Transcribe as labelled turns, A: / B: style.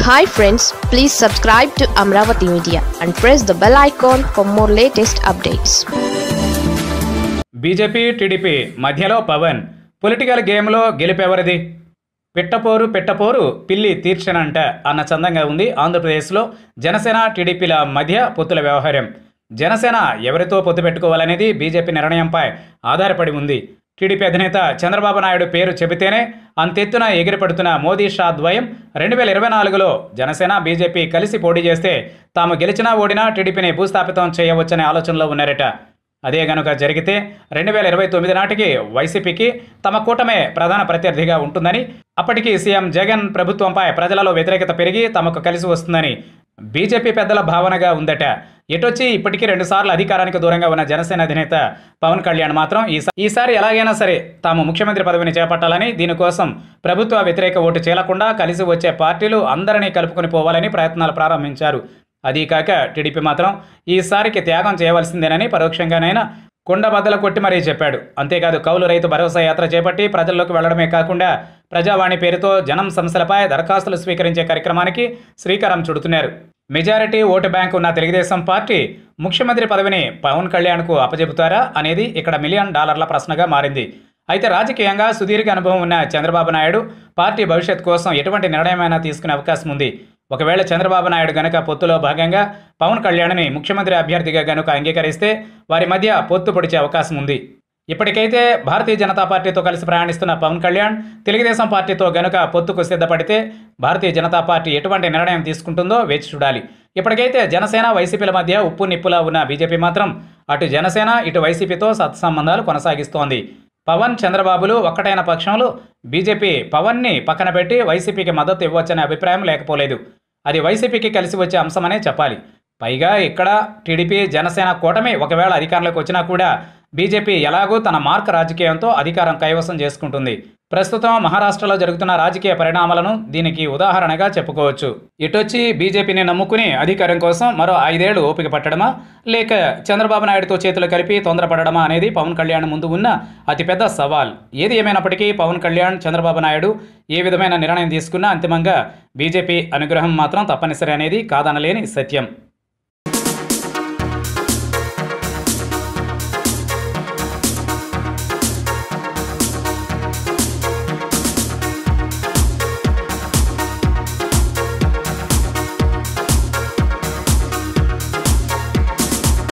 A: Hi friends, please subscribe to Amaravathi Media and press the bell icon for more latest updates.
B: BJP TDP మధ్యలో Pawan political గేమ్లో గెలిపెవరిది? పెట్టపోరు పిల్లి తీర్చనంట అన్న చందంగా ఉంది ఆంధ్రప్రదేశ్లో జనసేన టీడీపీల మధ్య పొత్తుల వ్యవహారం. జనసేన ఎవరితో పొత్తు పెట్టుకోవాలనేది బీజేపీ నిర్ణయంపై ఆధారపడి ఉంది. టీడీపీ అధినేత చంద్రబాబు నాయుడు పేరు చెబితేనే అంతెత్తున ఎగిరిపడుతున్న మోదీ షా ద్వయం 2024లో జనసేన బీజేపీ కలిసి పోటీ చేస్తే తాము గెలిచినా ఓడినా టీడీపీని భూస్థాపితం చేయవచ్చనే ఆలోచనలో ఉన్నారట. అదే గనుక జరిగితే 2029 నాటికి వైసీపీకి తమ కూటమే ప్రధాన ప్రత్యర్థిగా ఉంటుందని, అప్పటికి సీఎం జగన్ ప్రభుత్వంపై ప్రజలలో వ్యతిరేకత పెరిగి తమకు కలిసి వస్తుందని బీజేపీ పెద్దల భావనగా ఉందట. ఎటొచ్చి ఇప్పటికీ 2 సార్లు అధికారానికి దూరంగా ఉన్న జనసేన అధినేత పవన్ కళ్యాణ్ మాత్రం ఈసారి ఎలాగైనా సరే తాము ముఖ్యమంత్రి పదవిని చేపట్టాలని, దీనికోసం ప్రభుత్వ వ్యతిరేక ఓటు చేలకుండా కలిసి వచ్చే పార్టీలు అందరినీ కలుపుకొని పోవాలని ప్రయత్నాలు ప్రారంభించారు. అదీ కాక టీడీపీ మాత్రం ఈసారికి త్యాగం చేయవలసిందేనని పరోక్షంగానైనా కుండబద్దలు కొట్టి మరీ చెప్పాడు. అంతేకాదు కౌలు రైతు భరోసా యాత్ర చేపట్టి ప్రజల్లోకి వెళ్లడమే కాకుండా ప్రజావాణి పేరుతో జనం సమస్యలపై దరఖాస్తులు స్వీకరించే కార్యక్రమానికి శ్రీకారం చుడుతున్నారు. మెజారిటీ ఓటు బ్యాంకు ఉన్న తెలుగుదేశం పార్టీ ముఖ్యమంత్రి పదవిని పవన్ కళ్యాణ్కు అప్పజెపుతారా అనేది ఇక్కడ $1 మిలియన్ ప్రశ్నగా మారింది. అయితే రాజకీయంగా సుదీర్ఘ అనుభవం ఉన్న చంద్రబాబు నాయుడు పార్టీ భవిష్యత్ కోసం ఎటువంటి నిర్ణయమైనా తీసుకునే అవకాశం ఉంది. ఒకవేళ చంద్రబాబు నాయుడు గనుక పొత్తులో భాగంగా పవన్ కళ్యాణ్ని ముఖ్యమంత్రి అభ్యర్థిగా గనుక అంగీకరిస్తే వారి మధ్య పొత్తు పొడిచే అవకాశం ఉంది. ఇప్పటికైతే భారతీయ జనతా పార్టీతో కలిసి ప్రయాణిస్తున్న పవన్ కళ్యాణ్ తెలుగుదేశం పార్టీతో గనుక పొత్తుకు సిద్ధపడితే భారతీయ జనతా పార్టీ ఎటువంటి నిర్ణయం తీసుకుంటుందో వేచి చూడాలి. ఇప్పటికైతే జనసేన వైసీపీల మధ్య ఉప్పు నిప్పులా ఉన్న బీజేపీ మాత్రం అటు జనసేన ఇటు వైసీపీతో సత్సంబంధాలు కొనసాగిస్తోంది. పవన్ చంద్రబాబులు ఒక్కటైన పక్షంలో బీజేపీ పవన్ని పక్కన పెట్టి వైసీపీకి మద్దతు ఇవ్వచ్చనే అభిప్రాయం లేకపోలేదు. అది వైసీపీకి కలిసి వచ్చే అంశమనే చెప్పాలి. పైగా ఇక్కడ టీడీపీ జనసేన కూటమి ఒకవేళ అధికారంలోకి వచ్చినా కూడా బీజేపీ ఎలాగూ తన మార్క్ రాజకీయంతో అధికారం కైవసం చేసుకుంటుంది. ప్రస్తుతం మహారాష్ట్రలో జరుగుతున్న రాజకీయ పరిణామాలను దీనికి ఉదాహరణగా చెప్పుకోవచ్చు. ఇటొచ్చి బీజేపీని నమ్ముకుని అధికారం కోసం మరో 5 ఏళ్లు ఓపిక పట్టడమా, లేక చంద్రబాబు నాయుడుతో చేతులు కలిపి తొందరపడడమా అనేది పవన్ కళ్యాణ్ ముందు ఉన్న అతిపెద్ద సవాల్. ఏది ఏమైనప్పటికీ పవన్ కళ్యాణ్ చంద్రబాబు నాయుడు ఏ విధమైన నిర్ణయం తీసుకున్నా అంతిమంగా బీజేపీ అనుగ్రహం మాత్రం తప్పనిసరి అనేది కాదనలేని సత్యం.